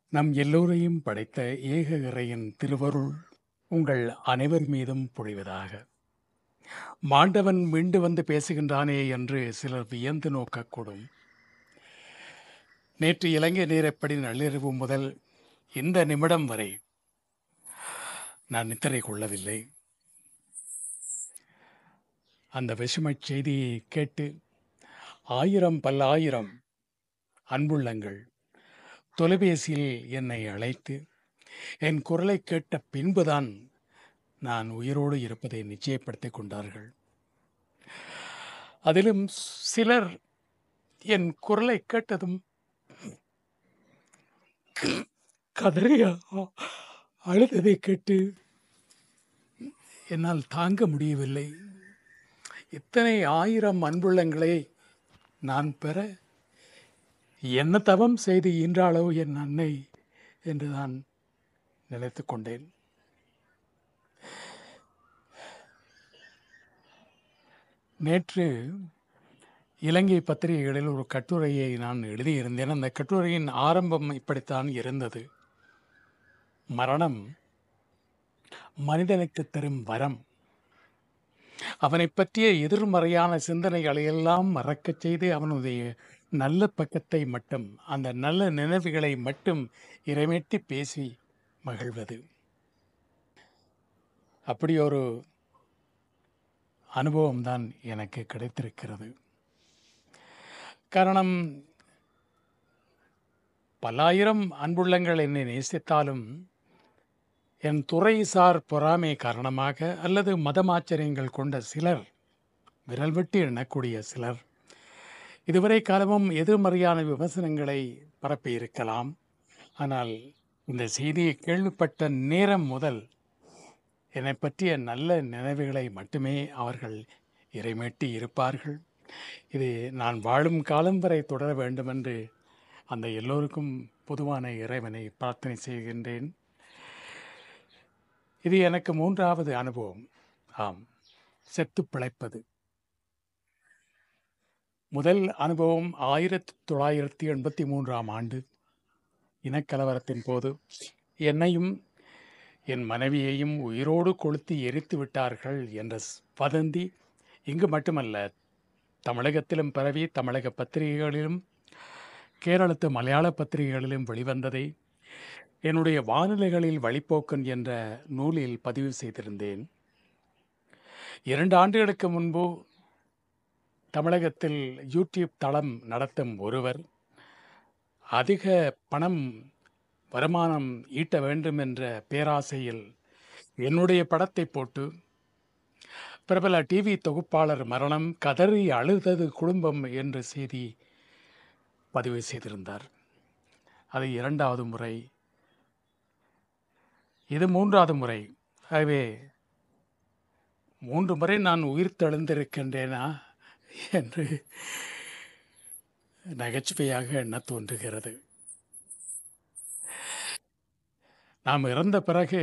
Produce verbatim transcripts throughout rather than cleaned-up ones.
நம் எல்லோரையும் படைத்த ஏக இறையின் திருவருள் உங்கள் அனைவர் மீதும் பொழிவதாக. மாண்டவன் மீண்டு வந்து பேசுகின்றானே என்று சிலர் வியந்து நோக்கக்கூடும். நேற்று இலங்கை நேரப்படி நள்ளிரவு முதல் இந்த நிமிடம் வரை நான் நித்திரை கொள்ளவில்லை. அந்த விஷமச் செய்தியை கேட்டு ஆயிரம் பல்லாயிரம் அன்புள்ளங்கள் தொலைபேசியில் என்னை அழைத்து என் குரலை கேட்ட பின்புதான் நான் உயிரோடு இருப்பதை நிச்சயப்படுத்திக் கொண்டார்கள். அதிலும் சிலர் என் குரலை கேட்டதும் கதறி அழுததை கேட்டு என்னால் தாங்க முடியவில்லை. இத்தனை ஆயிரம் அன்புள்ளங்களை நான் பெற என்ன தவம் செய்து ஈன்றாளோ என் அன்னை என்று நான் நினைத்து கொண்டேன். நேற்று இலங்கை பத்திரிகைகளில் ஒரு கட்டுரையை நான் எழுதியிருந்தேன். அந்த கட்டுரையின் ஆரம்பம் இப்படித்தான் இருந்தது: மரணம் மனிதனுக்கு தரும் வரம். அவனை பற்றிய எதிர்மறையான சிந்தனைகளை எல்லாம் மறக்கச் செய்து அவனுடைய நல்ல பக்கத்தை மட்டும், அந்த நல்ல நினைவுகளை மட்டும் இறைமேட்டி பேசி மகிழ்வது. அப்படி ஒரு அனுபவம்தான் எனக்கு கிடைத்திருக்கிறது. காரணம், பல்லாயிரம் அன்புள்ளங்கள் என்னை நேசித்தாலும் என் துறைசார் பொறாமை காரணமாக அல்லது மதமாச்சரியங்கள் கொண்ட சிலர், விரல் விட்டு எண்ணக்கூடிய சிலர், இதுவரை காலமும் எதிர்மறையான விமர்சனங்களை பரப்பியிருக்கலாம். ஆனால் இந்த செய்தியை கேள்விப்பட்ட நேரம் முதல் என்னை பற்றிய நல்ல நினைவுகளை மட்டுமே அவர்கள் இறைமேட்டி இருப்பார்கள். இது நான் வாழும் காலம் வரை தொடர வேண்டுமென்று அந்த எல்லோருக்கும் பொதுவான இறைவனை பிரார்த்தனை செய்கின்றேன். இது எனக்கு மூன்றாவது அனுபவம். ஆம், செத்து பிழைப்பது. முதல் அனுபவம் ஆயிரத்தி தொள்ளாயிரத்தி எண்பத்தி மூன்றாம் ஆண்டு இனக்கலவரத்தின் போது என்னையும் என் மனைவியையும் உயிரோடு கொளுத்தி எரித்து விட்டார்கள் என்ற வதந்தி இங்கு மட்டுமல்ல, தமிழகத்திலும் பரவி தமிழக பத்திரிகைகளிலும் கேரளத்து மலையாள பத்திரிகைகளிலும் வெளிவந்ததை என்னுடைய வானிலைகளில் வழிப்போக்கன் என்ற நூலில் பதிவு செய்திருந்தேன். இரண்டு ஆண்டுகளுக்கு முன்பு தமிழகத்தில் யூடியூப் தளம் நடத்தும் ஒருவர் அதிக பணம் வருமானம் ஈட்ட வேண்டும் என்ற பேராசையில் என்னுடைய படத்தை போட்டு பிரபல டிவி தொகுப்பாளர் மரணம், கதறி அழுதது குடும்பம் என்ற செய்தி பதிவு செய்திருந்தார். அது இரண்டாவது முறை, இது மூன்றாவது முறை. ஆகவே மூன்று முறை நான் உயிர் தெழுந்திருக்கின்றேனா என்று நகைச்சுவையாக எண்ண தோன்றுகிறது. நாம் இறந்த பிறகு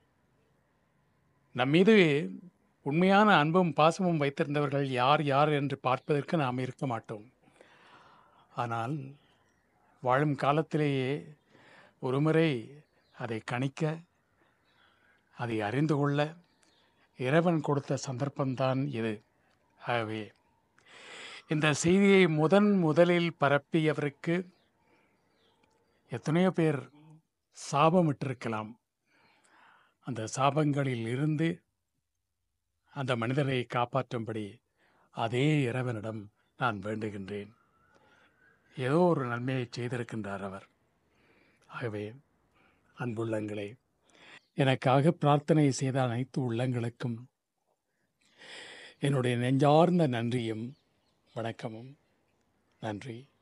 நம் மீது உண்மையான அன்பும் பாசமும் வைத்திருந்தவர்கள் யார் யார் என்று பார்ப்பதற்கு நாம் இருக்க மாட்டோம். ஆனால் வாழும் காலத்திலேயே ஒருமுறை அதை கணிக்க, அதை அறிந்து கொள்ள இறைவன் கொடுத்த சந்தர்ப்பம்தான் இது. ஆகவே இந்த செய்தியை முதன் முதலில் பரப்பியவருக்கு எத்தனையோ பேர் சாபமிட்டிருக்கலாம். அந்த சாபங்களில் இருந்து அந்த மனிதரை காப்பாற்றும்படி அதே இறைவனிடம் நான் வேண்டுகின்றேன். ஏதோ ஒரு நன்மையை செய்திருக்கின்றார் அவர். ஆகவே அன்புள்ளங்களே, எனக்காக பிரார்த்தனை செய்த அனைத்து உள்ளங்களுக்கும் என்னுடைய நெஞ்சார்ந்த நன்றியும் வணக்கமும். நன்றி.